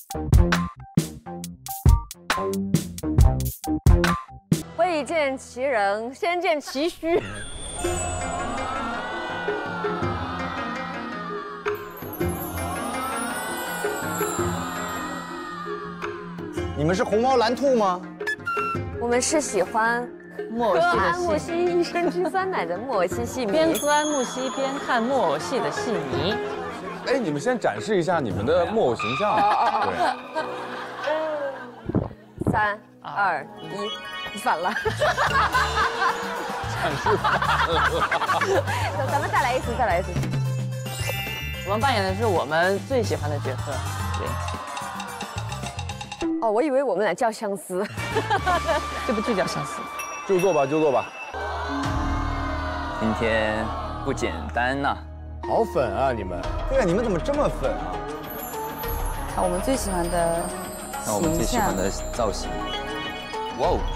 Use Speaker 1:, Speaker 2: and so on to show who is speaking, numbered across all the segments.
Speaker 1: 未见其人，先见其虚。
Speaker 2: 你们是红毛蓝兔吗？
Speaker 1: 我们是喜欢
Speaker 3: 木偶戏
Speaker 1: 喝安慕
Speaker 3: 的戏
Speaker 1: 希益生菌酸奶的木偶戏戏迷。
Speaker 3: 边喝安慕希边看木偶戏的戏迷。
Speaker 4: 哎，你们先展示一下你们的木偶形象。对。
Speaker 1: 3、2、1，反了。
Speaker 4: 展示反了。
Speaker 1: 咱们再来一次，再来一次。
Speaker 3: 我们扮演的是我们最喜欢的角色。对。
Speaker 1: 哦，我以为我们俩叫相思。
Speaker 3: 这不就叫相思？
Speaker 4: 就坐吧，就坐吧。
Speaker 5: 今天不简单呐。
Speaker 2: 好粉啊你们！对啊，你们怎么这么粉啊？
Speaker 6: 看我们最喜欢的
Speaker 5: 看我们最喜欢的造型。哇哦！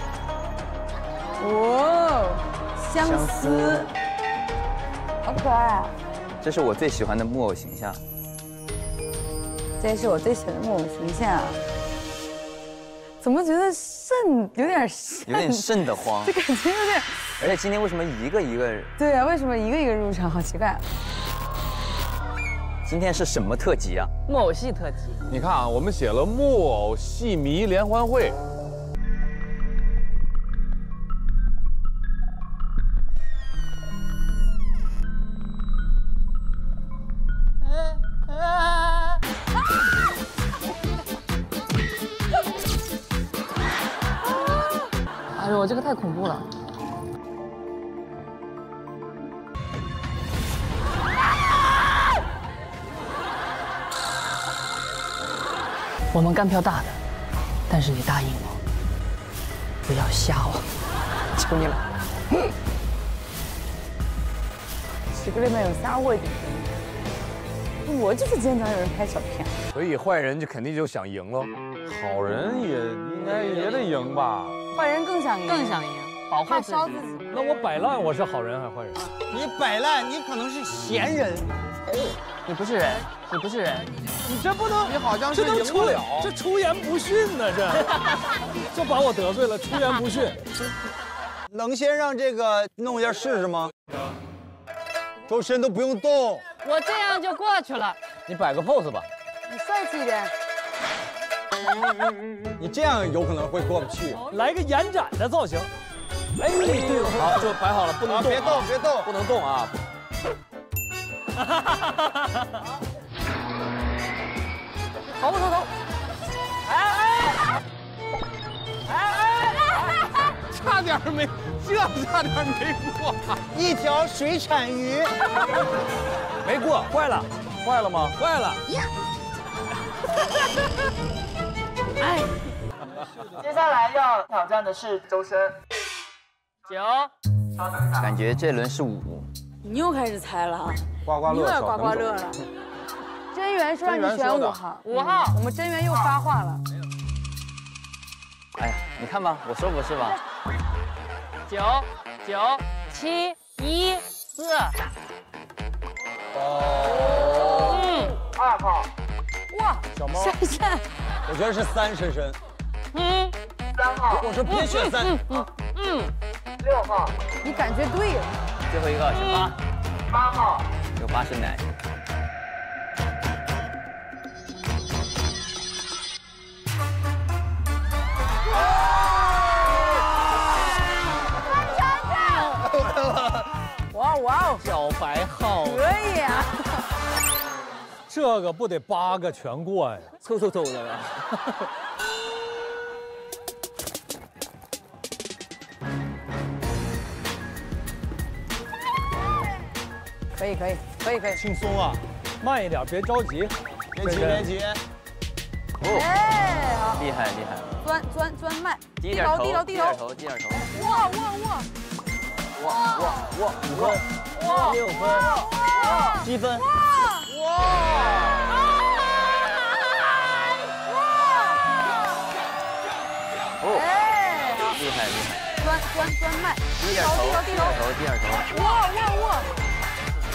Speaker 6: 哇，相思，好可爱啊！
Speaker 5: 这是我最喜欢的木偶形象。
Speaker 6: 这也是我最喜欢的木偶形象。怎么觉得瘆有点瘆？
Speaker 5: 有点瘆得慌。
Speaker 6: 这感觉有点。
Speaker 5: 而且今天为什么一个一个？
Speaker 6: 对啊，为什么一个一个入场？好奇怪。
Speaker 5: 今天是什么特辑啊？
Speaker 3: 木偶戏特辑。
Speaker 4: 你看啊，我们写了木偶戏迷联欢会。
Speaker 3: 哎呦，这个太恐怖了！我们干票大的，但是你答应我，不要吓我，求你了。
Speaker 6: 10个里面有3卧底，我就是经常有人拍小片。
Speaker 2: 所以坏人就肯定就想赢喽。
Speaker 4: 好人也应该也得赢吧？
Speaker 6: 坏人更想赢，
Speaker 3: 更想赢，保护
Speaker 6: 怕
Speaker 3: 自己。
Speaker 6: 烧自己。
Speaker 7: 那我摆烂，我是好人还是坏人？
Speaker 2: 你摆烂，你可能是闲人。
Speaker 3: 你不是人，你不是人，
Speaker 7: 你这不能，
Speaker 2: 你好像是
Speaker 7: 这能
Speaker 2: 赢不了。
Speaker 7: 这出言不逊呢，这把我得罪了，出言不逊。
Speaker 2: 能先让这个弄一下试试吗？周深都不用动，
Speaker 3: 我这样就过去了。
Speaker 7: 你摆个 pose 吧。
Speaker 6: 你帅气一点。
Speaker 2: 你这样有可能会过不去。
Speaker 7: 来个延展的造型。哎，对了，好，就摆好了，不能动，
Speaker 2: 别动，别动，
Speaker 7: 不能动啊！
Speaker 6: 头不头头。
Speaker 2: 差点没，这差点没过。一条水产鱼
Speaker 7: 没过，坏了，
Speaker 4: 坏了吗？
Speaker 7: 坏了。
Speaker 3: 哎，
Speaker 8: 接下来要挑战的是周深。
Speaker 3: 9，
Speaker 5: 感觉这轮是5。
Speaker 6: 你又开始猜了啊！
Speaker 4: 刮刮乐，
Speaker 6: 你有点刮刮乐了。真源说让你选5号，5号，我们真源又发话了。
Speaker 5: 哎呀，你看吧，我说不是吧
Speaker 3: 9、9、7、1、4。
Speaker 8: 2号。
Speaker 6: 哇，
Speaker 2: 小猫，
Speaker 6: 珊珊，
Speaker 2: 我觉得是3，深深。
Speaker 8: 3号。
Speaker 2: 我说别选3。
Speaker 8: 6号。
Speaker 6: 你感觉对了。
Speaker 5: 最后一个是8。
Speaker 8: 8号。
Speaker 5: 有8是奶。
Speaker 6: 哇哇哦，
Speaker 7: 小白号，
Speaker 6: 可以啊！
Speaker 7: 这个不得8个全过呀？凑的了。
Speaker 6: 可以。
Speaker 7: 轻松啊，慢一点，别着急。
Speaker 2: 别急。
Speaker 6: 哎，好，
Speaker 5: 厉害厉害。
Speaker 6: 钻麦，
Speaker 5: 低点头，
Speaker 6: 低头。
Speaker 5: 低点头。
Speaker 6: 哇
Speaker 7: 5分，6分，7分。
Speaker 6: 哎，
Speaker 5: 厉害厉害。
Speaker 6: 钻麦，
Speaker 5: 低点头，低点头。
Speaker 6: 哇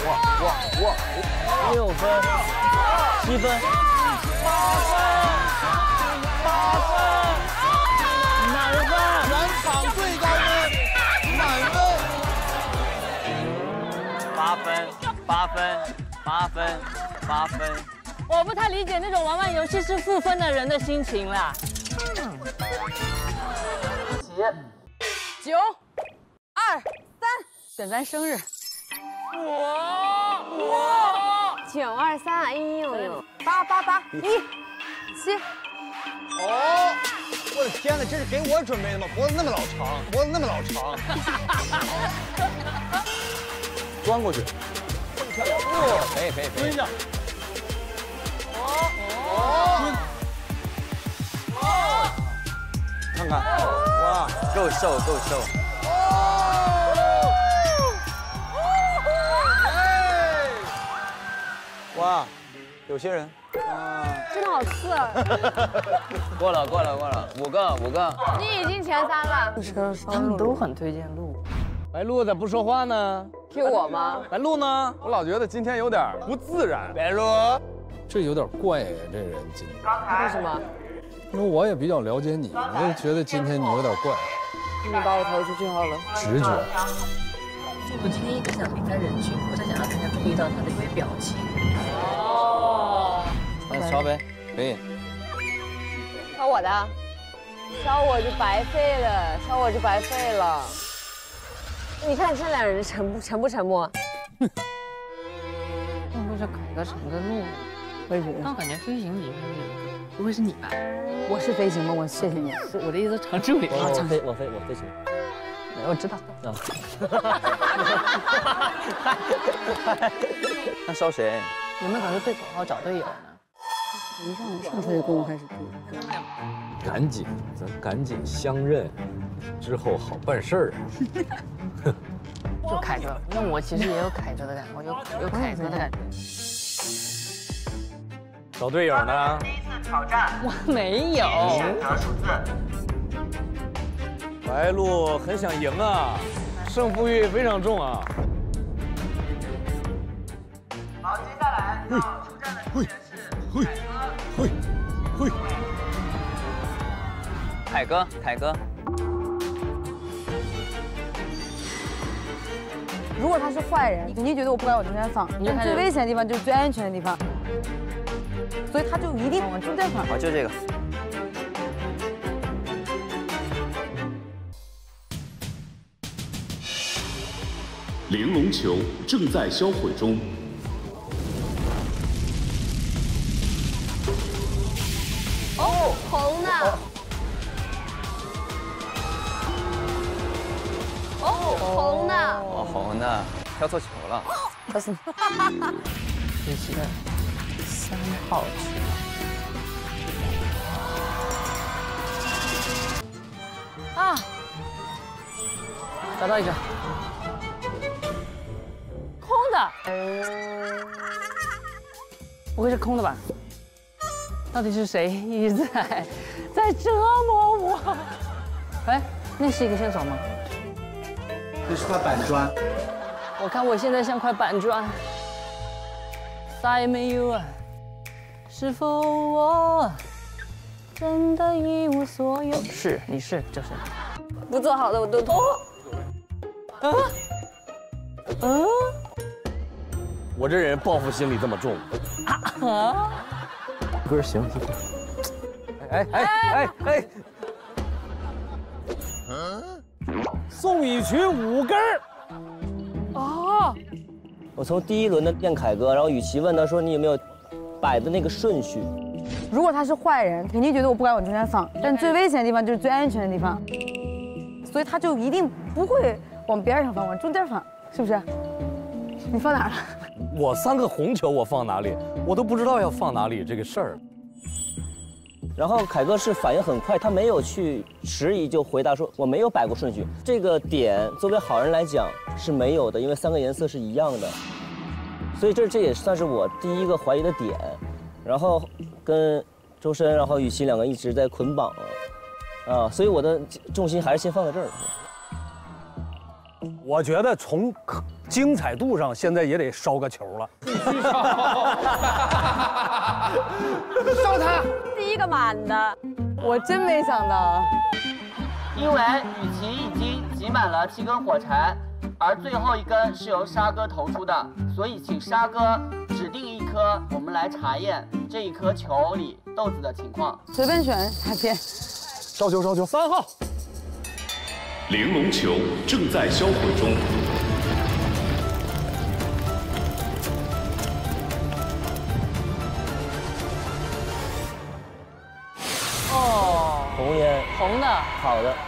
Speaker 7: 6分，7分，8分。
Speaker 5: 分，8分，8分。
Speaker 3: 我不太理解那种玩游戏是负分的人的心情啦。
Speaker 6: 9、2、3，选咱生日。
Speaker 1: 923，哎呦呦
Speaker 6: 888，1、7。
Speaker 2: 哦，我的天哪，这是给我准备的吗？脖子那么老长，脖子那么老长。
Speaker 4: 钻过去，
Speaker 2: 漂亮，
Speaker 5: 可以。
Speaker 7: 蹲下。
Speaker 2: 看看，哇，
Speaker 5: 够瘦。
Speaker 2: 哇，有些人，
Speaker 1: 真的好刺耳。
Speaker 5: 过了，5个。
Speaker 1: 你已经前3了。
Speaker 3: 他们都很推荐鹿。
Speaker 7: 白鹿咋不说话呢？
Speaker 1: Q 我吗？
Speaker 7: 白鹿呢？
Speaker 4: 我老觉得今天有点不自然。
Speaker 2: 白鹿，
Speaker 7: 这有点怪呀，这人今天。
Speaker 1: 为什么？
Speaker 7: 因为我也比较了解你，我就觉得今天你有点怪。
Speaker 1: 你把我投出去好了。
Speaker 7: 直觉。
Speaker 3: 我今天一直想离开人群，我在想让大家注意到他的一个表情。
Speaker 5: 烧呗，可以。
Speaker 1: 挑我的，挑我就白费了，你看这两人沉不沉默？
Speaker 3: 会不会是凯哥成个鹿？
Speaker 6: 我也觉得。
Speaker 3: 但我感觉飞行里面不会是你吧？
Speaker 6: 我是飞行吗？我谢谢你。
Speaker 3: 我的意思长志伟。
Speaker 5: 我飞行。
Speaker 6: 我知道。
Speaker 5: 那烧谁？
Speaker 3: 有没有考虑对口号找队友呢？
Speaker 6: 一上车就跟我开始
Speaker 7: 赶紧，咱赶紧相认，之后好办事儿。
Speaker 3: 就凯哥，那我其实也有凯哥的感觉，有凯哥的感觉。
Speaker 7: 找队友呢？
Speaker 8: 第一次挑战，
Speaker 3: 我没有。
Speaker 8: 选择数字。
Speaker 7: 白鹿很想赢啊，胜负欲非常重啊。
Speaker 8: 好，接下来要出战的成员是凯哥。
Speaker 5: 凯哥。
Speaker 6: 如果他是坏人，肯定觉得我不该往中间放，但最危险的地方就是最安全的地方，所以他就一定往中间放。
Speaker 5: 好，就这个。
Speaker 9: 玲珑球正在销毁中。
Speaker 1: 哦，红的。哦，红的。
Speaker 5: 哦，红的，挑错球了。
Speaker 6: 告诉你，
Speaker 3: 这是个3号球。啊！找到一个。空的。不会是空的吧？到底是谁一直在折磨我？哎，那是一个线索吗？
Speaker 2: 这是块板砖。
Speaker 3: 我看我现在像块板砖，啥也没有啊！是否我真的一无所有？是，你是，就是你。
Speaker 1: 不做好的我都投。
Speaker 7: 我这人报复心理这么重。歌行，哎，宋雨衢5根儿。
Speaker 3: 哦，
Speaker 10: 我从第一轮的见凯哥，然后雨琦问他说你有没有摆的那个顺序。
Speaker 6: 如果他是坏人，肯定觉得我不该往中间放，但最危险的地方就是最安全的地方，所以他就一定不会往边上放，往中间放，是不是？你放哪儿了？
Speaker 7: 我3个红球我放哪里？我都不知道要放哪里这个事儿。
Speaker 10: 然后凯哥是反应很快，他没有去迟疑就回答说我没有摆过顺序。这个点作为好人来讲是没有的，因为3个颜色是一样的，所以这也算是我第一个怀疑的点。然后跟周深，然后雨琦2个一直在捆绑，所以我的重心还是先放在这儿。
Speaker 7: 我觉得从精彩度上，现在也得烧个球了。必须烧！
Speaker 1: 烧他！第一个满的，
Speaker 6: 我真没想到。
Speaker 8: 因为雨琦已经挤满了7根火柴， 而最后一根是由沙哥投出的，所以请沙哥指定一颗，我们来查验这一颗球里豆子的情况。
Speaker 6: 随便选哪边？
Speaker 4: 烧球，3号。
Speaker 9: 玲珑球正在销毁中。
Speaker 3: 哦，
Speaker 10: 红烟，
Speaker 3: 红的，
Speaker 10: 好的。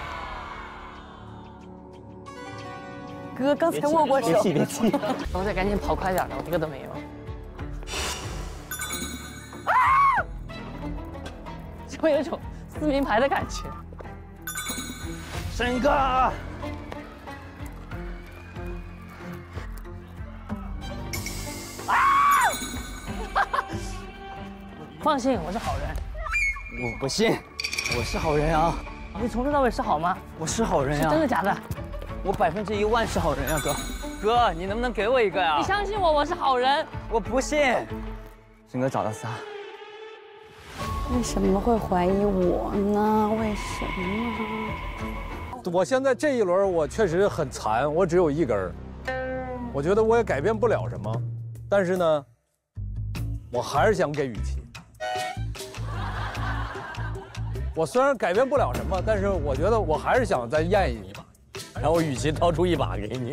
Speaker 6: 哥刚才握过手。
Speaker 10: 别气。
Speaker 3: 我得赶紧跑快点了，我一个都没有。就有一种撕名牌的感觉。
Speaker 10: 申哥，
Speaker 3: 放心，我是好人。
Speaker 5: 我不信，我是好人啊！
Speaker 3: 你从头到尾是好吗？
Speaker 5: 我是好人呀！
Speaker 3: 真的假的？
Speaker 5: 我100%是好人呀，哥！哥，你能不能给我一个呀？
Speaker 3: 你相信我，我是好人。
Speaker 5: 我不信。申哥找到仨。
Speaker 6: 为什么会怀疑我呢？为什么？
Speaker 7: 我现在这一轮我确实很残，我只有1根儿，我觉得我也改变不了什么，但是呢，我还是想给雨琦。我虽然改变不了什么，但是我觉得我还是想再验一把，然后雨琦掏出1把给你。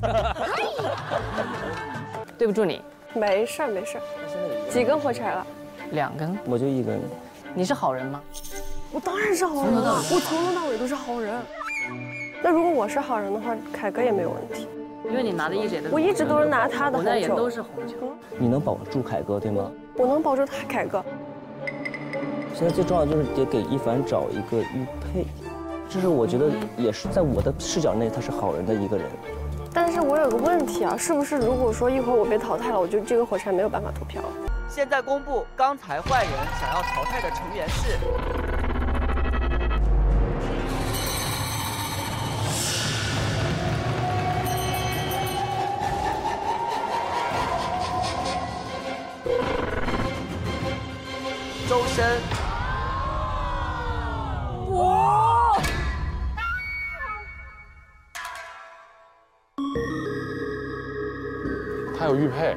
Speaker 3: 对不住你。
Speaker 11: 没事没事。几根火柴了
Speaker 3: ？2根。
Speaker 10: 我就1根。
Speaker 3: 你是好人吗？
Speaker 11: 我当然是好人了，我从头到尾都是好人。那如果我是好人的话，凯哥也没有问题。
Speaker 3: 因为你拿的一直也都是，
Speaker 11: 我一直都是拿他的红球，
Speaker 3: 我那也都是红球。
Speaker 10: 你能保住凯哥对吗？
Speaker 11: 我能保住凯哥。
Speaker 10: 现在最重要的就是得给一凡找一个玉佩，这是我觉得也是在我的视角内他是好人的一个人。
Speaker 11: 但是我有个问题啊，是不是如果说一会儿我被淘汰了，我就这个火柴没有办法投票？
Speaker 8: 现在公布刚才坏人想要淘汰的成员是。周深。
Speaker 3: 哇！
Speaker 4: 他有玉佩。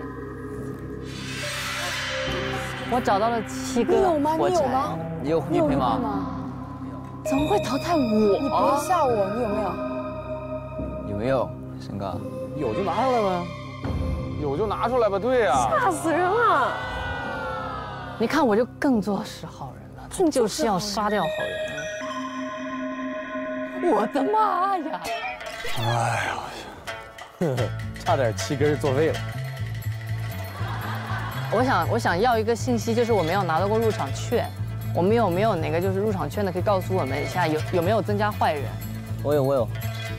Speaker 3: 我找到了7个。
Speaker 6: 你有吗？
Speaker 3: 你
Speaker 6: 有吗？
Speaker 5: 你有玉佩吗？
Speaker 6: 怎么会淘汰我？你不要吓我，你有没有？
Speaker 5: 有没有，申哥？
Speaker 4: 有就拿出来呗。有就拿出来吧，对呀。
Speaker 11: 吓死人了！
Speaker 3: 你看，我就更做是好人了，他就是要杀掉好人。我的妈呀！
Speaker 7: 哎呀，差点7根作废了。
Speaker 3: 我想要一个信息，就是我没有拿到过入场券，我们有没有哪个就是入场券的可以告诉我们一下有没有增加坏人？
Speaker 10: 我有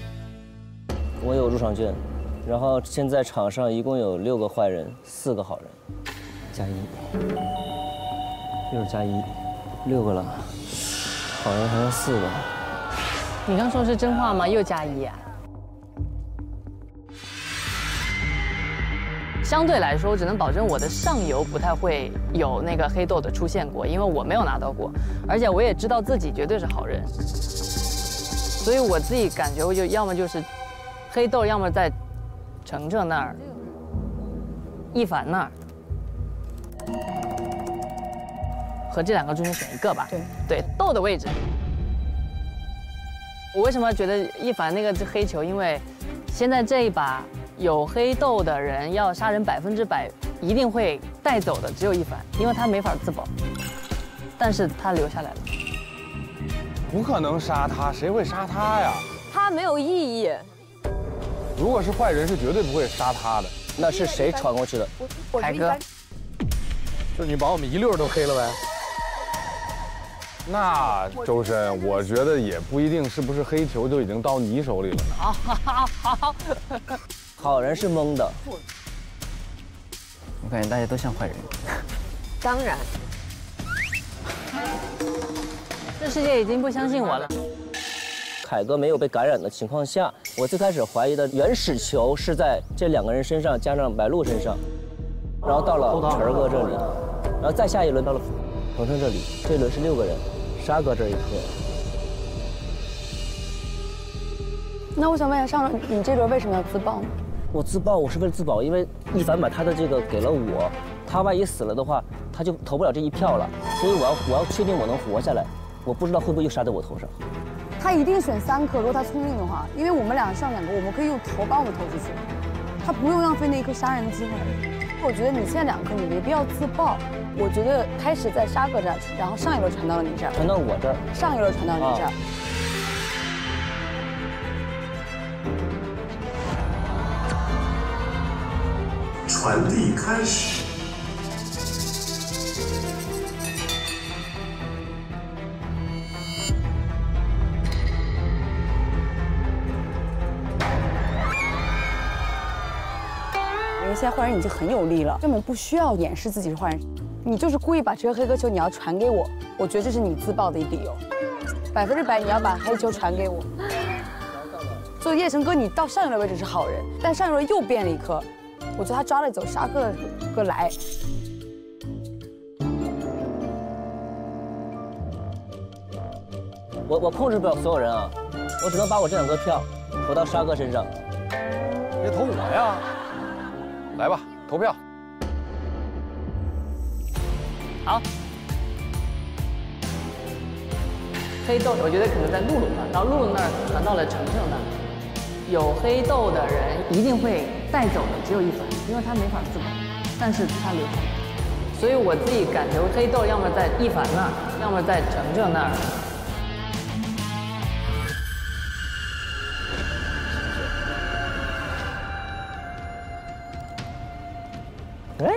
Speaker 10: 入场券，然后现在场上一共有6个坏人，4个好人，加1，又是加1，6个了，好人还剩4个。
Speaker 3: 你刚说的是真话吗？又加1啊？相对来说，我只能保证我的上游不太会有那个黑豆的出现过，因为我没有拿到过，而且我也知道自己绝对是好人，所以我自己感觉我就要么就是黑豆，要么在程程那儿，一凡那儿，和这2个中间选一个吧。对，豆的位置。我为什么觉得一凡那个是黑球？因为现在这一把。有黑豆的人要杀人100%一定会带走的，只有一凡，因为他没法自保，但是他留下来了。
Speaker 4: 不可能杀他，谁会杀他呀？
Speaker 1: 他没有意义。
Speaker 4: 如果是坏人，是绝对不会杀他的。
Speaker 10: 那是谁传过去的？
Speaker 3: 凯哥。
Speaker 7: 就是你把我们一溜都黑了呗。
Speaker 4: 那周深，我觉得也不一定是不是黑球就已经到你手里了呢。
Speaker 3: 好。
Speaker 10: 好人是蒙的，
Speaker 5: 我感觉大家都像坏人。
Speaker 1: 当然，
Speaker 3: 这世界已经不相信我了。
Speaker 10: 凯哥没有被感染的情况下，我最开始怀疑的原始球是在这2个人身上，加上白鹿身上，然后到了晨儿哥这里，然后再下一轮到了鹏程这里，这一轮是6个人，沙哥这一颗。
Speaker 6: 那我想问一下，上轮你这轮为什么要自爆呢？
Speaker 10: 我自爆，我是为了自保，因为一凡把他的这个给了我，他万一死了的话，他就投不了这一票了，所以我要确定我能活下来，我不知道会不会又杀在我头上。
Speaker 6: 他一定选3颗，如果他聪明的话，因为我们俩上2个，我们可以用头把我投出去，他不用浪费那一颗杀人的机会。我觉得你现在2颗，你没必要自爆。我觉得开始在沙哥这儿，然后上一轮传到了你这儿，
Speaker 10: 传到我这儿，
Speaker 6: 上一轮传到你这儿。
Speaker 9: 传递开始。
Speaker 6: 因为现在坏人已经很有力了，根本不需要掩饰自己是坏人，你就是故意把这个黑哥球你要传给我，我觉得这是你自爆的理由，100%你要把黑球传给我。所以叶晨哥，你到上一轮为止是好人，但上一轮又变了1颗，我觉得他抓了走沙哥的来。
Speaker 10: 我控制不了所有人啊，我只能把我这2个票投到沙哥身上。
Speaker 7: 别投我呀！
Speaker 4: 来吧，投票。
Speaker 3: 好。黑豆，我觉得可能在露露那儿，然后露露那儿传到了程程那儿。有黑豆的人一定会带走的只有一凡，因为他没法自保，但是他留下。所以我自己感觉黑豆要么在一凡那儿，要么在程程那儿。
Speaker 10: 哎，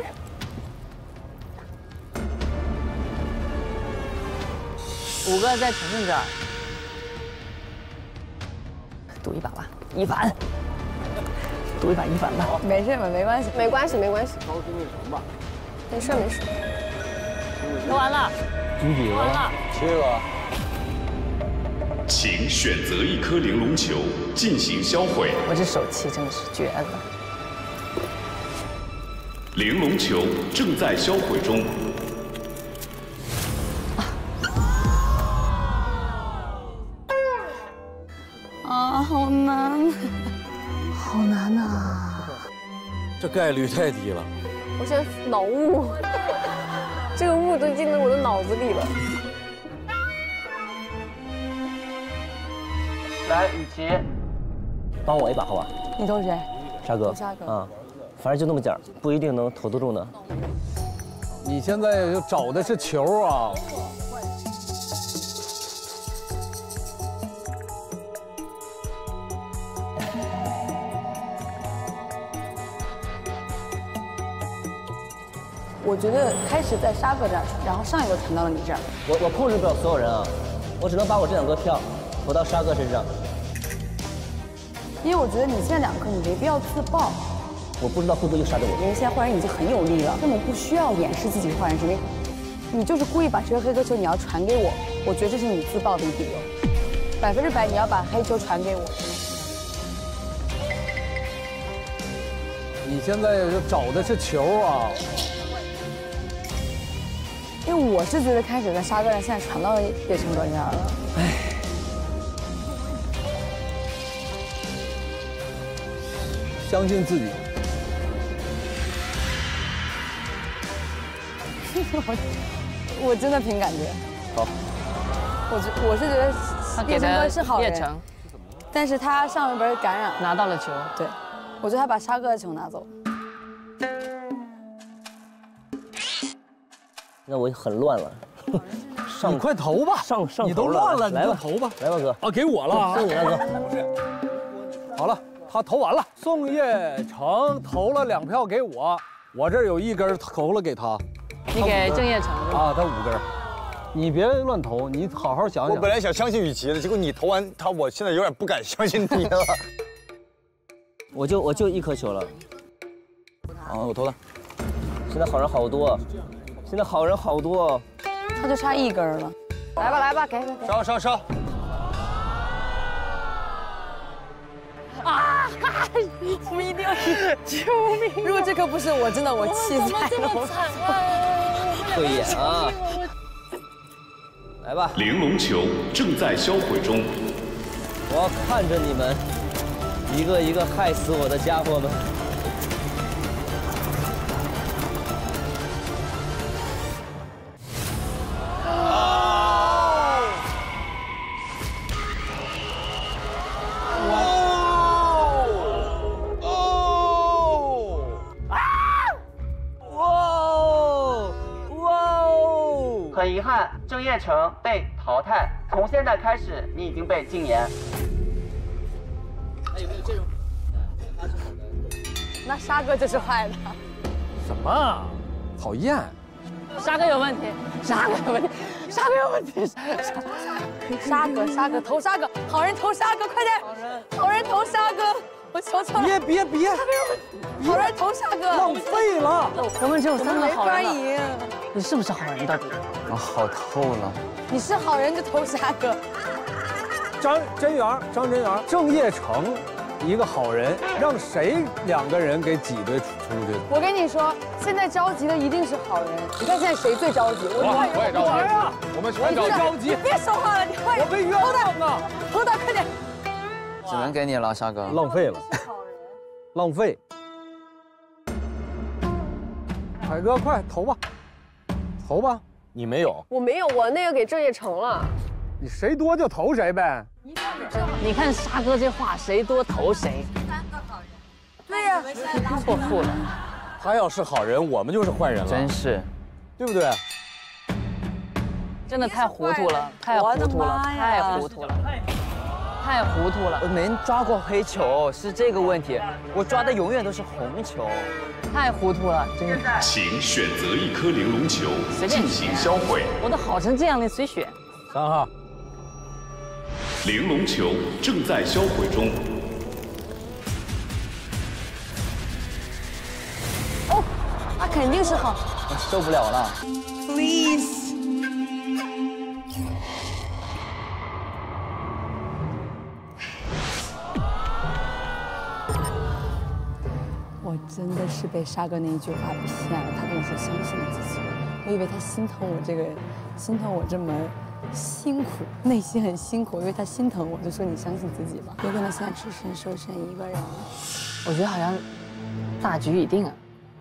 Speaker 3: 五个在程程这儿，赌一把吧，一凡，赌一把一凡吧。
Speaker 6: 没事嘛，没关系，
Speaker 11: 没关系，没关系。
Speaker 2: 高兴那什么吧？
Speaker 11: 没事没事。
Speaker 3: 投完了，
Speaker 10: 几个
Speaker 3: 了
Speaker 2: ？7个。
Speaker 9: 请选择1颗玲珑球进行销毁。
Speaker 3: 我这手气真的是绝了。
Speaker 9: 玲珑球正在销毁中。
Speaker 6: 啊，好难，好难呐！
Speaker 7: 这概率太低了。
Speaker 11: 我现在脑雾，这个雾都进到我的脑子里了。
Speaker 8: 来，雨琦，
Speaker 10: 帮我一把好吧？
Speaker 6: 你投谁？
Speaker 10: 沙哥。
Speaker 6: 沙哥。
Speaker 10: 啊，反正就那么点儿，不一定能投得住呢。
Speaker 7: 你现在就找的是球啊！
Speaker 6: 我觉得开始在沙哥这儿，然后上一轮传到了你这儿。
Speaker 10: 我控制不了所有人啊，我只能把我这2个票投到沙哥身上。
Speaker 6: 因为我觉得你现在2颗，你没必要自爆。
Speaker 10: 我不知道会不会又杀在我。
Speaker 6: 因为现在坏人已经很有力了，根本不需要掩饰自己是坏人，因为你就是故意把这个黑哥球你要传给我，我觉得这是你自爆的理由，100%你要把黑球传给我。
Speaker 7: 你现在就找的是球啊！
Speaker 6: 因为我是觉得开始在沙哥上，现在传到叶晨哥这儿了。
Speaker 7: 哎，相信自己。
Speaker 6: 我真的凭感觉。
Speaker 10: 好。
Speaker 6: 我是觉得叶晨哥是好人，但是他上一轮感染
Speaker 3: 拿到了球，
Speaker 6: 对，我觉得他把沙哥的球拿走。
Speaker 10: 那我很乱了。
Speaker 7: 你快投吧，
Speaker 10: 上
Speaker 7: 你都乱了，你就投吧。
Speaker 10: 来吧，哥。
Speaker 7: 啊，给我了，
Speaker 10: 送你了，哥。
Speaker 7: 好了，他投完了。宋叶成投了2票给我，我这儿有1根投了给他。
Speaker 3: 你给郑业成
Speaker 7: 啊，他5根。你别乱投，你好好想想。
Speaker 2: 我本来想相信雨琦的，结果你投完他，我现在有点不敢相信你了。
Speaker 10: 我就1颗球了。
Speaker 2: 啊，我投了。
Speaker 10: 现在好人好多，现在好人好多。
Speaker 6: 他就差1根了。来吧来吧，给。
Speaker 2: 烧。
Speaker 6: 啊！我一定要救命！如果这颗不是我，真的我气死了。怎么这么惨啊？
Speaker 10: 会演啊！来吧。
Speaker 9: 玲珑球正在销毁中。
Speaker 10: 我要看着你们一个一个害死我的家伙们。
Speaker 8: 很遗憾，郑业成被淘汰。从现在开始，你已经被禁言。
Speaker 3: 还有没有这种？
Speaker 1: 那沙哥就是坏的。
Speaker 7: 什么？讨厌！
Speaker 3: 沙哥有问题，沙哥有问题，沙哥有问题，
Speaker 1: 沙哥投沙哥，好人投沙哥，快点！好人投沙哥，我求求了。
Speaker 7: 别！
Speaker 1: 好人投沙哥，
Speaker 7: 浪费了。
Speaker 3: 我们只有3个好人了。
Speaker 1: 赢。
Speaker 3: 你是不是好人到底？
Speaker 5: 我好透了。
Speaker 1: 你是好人就投沙哥。
Speaker 7: 张真源、郑业成，一个好人，让谁2个人给挤兑出去？
Speaker 1: 我跟你说，现在着急的一定是好人。你看现在谁最着急？
Speaker 4: 我也着急啊！我们全着急。
Speaker 1: 你别说话了，你快点！
Speaker 7: 我被冤枉了！
Speaker 1: 投他，快点！
Speaker 5: 只能给你了，沙哥。
Speaker 7: 浪费了，浪费。海哥，快投吧，投吧！你没有，
Speaker 11: 我没有，我那个给郑业成了。
Speaker 7: 你谁多就投谁呗。
Speaker 3: 你看沙哥这话，谁多投谁。
Speaker 1: 3个好人。对呀，
Speaker 3: 错付了。
Speaker 7: 他要是好人，我们就是坏人了。
Speaker 5: 真是，
Speaker 7: 对不对？
Speaker 3: 真的太糊涂了，太糊涂了，太糊涂了，太糊涂了！
Speaker 5: 我没抓过黑球，是这个问题。我抓的永远都是红球，
Speaker 3: 太糊涂了，真的。
Speaker 9: 请选择1颗玲珑球进行销毁。
Speaker 3: 我都好成这样了，随选。
Speaker 7: 3号。
Speaker 9: 玲珑球正在销毁中。
Speaker 1: 哦，他肯定是好。
Speaker 5: 我受不了了。
Speaker 1: Please。我真的是被沙哥那一句话骗了。他跟我说相信自己，我以为他心疼我这么辛苦，内心很辛苦，因为他心疼我，就说你相信自己吧。有可能现在只剩瘦身1个人了。
Speaker 3: 我觉得好像大局已定啊。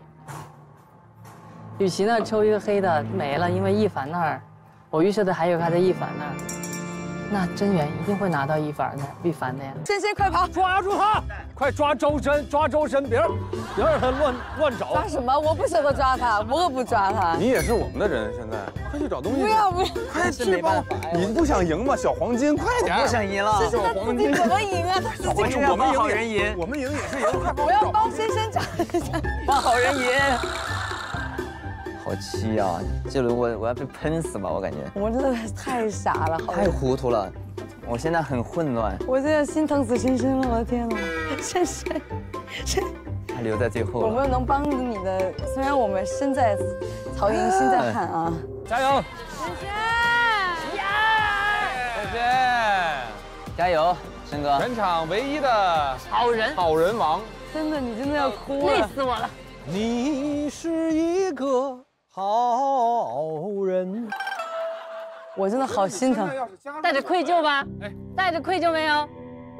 Speaker 3: 雨琦那儿抽一个黑的没了，因为一凡那儿，我预设的还有他在一凡那儿。那真源一定会拿到一凡的呀。
Speaker 1: 萱萱快跑，
Speaker 7: 抓住他！快抓周深，别让他乱找。
Speaker 1: 抓什么？我不舍得抓他，我可不抓他。
Speaker 4: 你也是我们的人，现在快去找东西。
Speaker 1: 不要，
Speaker 4: 快去吧！你不想赢吗？小黄金，快点！
Speaker 5: 不想赢了。
Speaker 1: 小黄金怎么赢啊？他自己
Speaker 5: 我们好人赢，
Speaker 4: 我们赢也是赢。快帮
Speaker 1: 我要帮萱萱找一下，
Speaker 5: 帮好人赢。好气啊！这轮我要被喷死吧，我感觉。
Speaker 1: 我真的太傻了，
Speaker 5: 太糊涂了，我现在很混乱。
Speaker 1: 我现在心疼死萱萱了，我的天哪！萱萱，
Speaker 5: 他留在最后了。
Speaker 1: 我们能帮助你的，虽然我们身在曹营心在汉啊。
Speaker 7: 加油！
Speaker 1: 萱萱，
Speaker 5: 萱萱，加油，申哥！
Speaker 4: 全场唯一的好人王。
Speaker 1: 真的，你真的要哭了，
Speaker 3: 累死我了。
Speaker 7: 你是一个好人。
Speaker 1: 我真的好心疼。
Speaker 3: 带着愧疚吧？带着愧疚没有？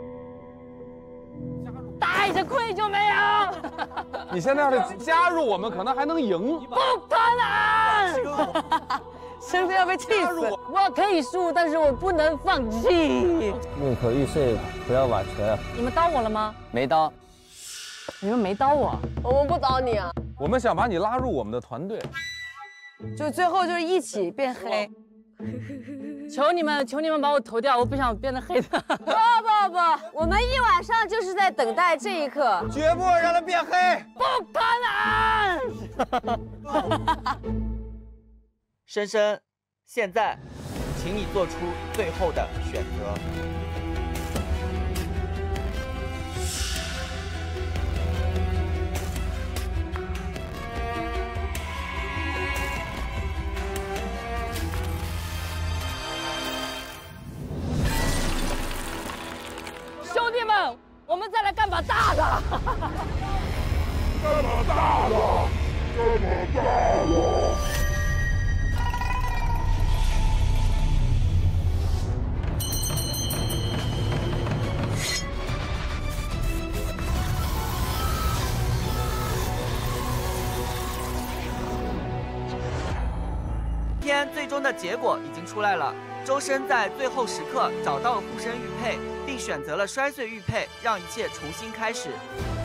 Speaker 3: 带着愧疚没有？
Speaker 4: 你现在要是加入我们，可能还能赢。
Speaker 3: 不可能！
Speaker 1: 萱萱要被气死。
Speaker 3: 我可以输，但是我不能放弃。
Speaker 10: 宁可玉碎，不要瓦全。
Speaker 3: 你们刀我了吗？
Speaker 5: 没刀。
Speaker 3: 你们没刀我？
Speaker 11: 我们不刀你啊。
Speaker 4: 我们想把你拉入我们的团队。
Speaker 1: 就最后就是一起变黑。
Speaker 3: 求你们把我投掉，我不想变得黑的。
Speaker 1: 不，我们一晚上就是在等待这一刻，
Speaker 2: 绝不让他变黑。
Speaker 3: 不可能！
Speaker 8: 深深，现在，请你做出最后的选择。
Speaker 3: 兄弟们，我们再来干把大的！
Speaker 9: 干把大的！
Speaker 8: 天最终的结果已经出来了，周深在最后时刻找到了虎生玉佩，并选择了摔碎玉佩，让一切重新开始。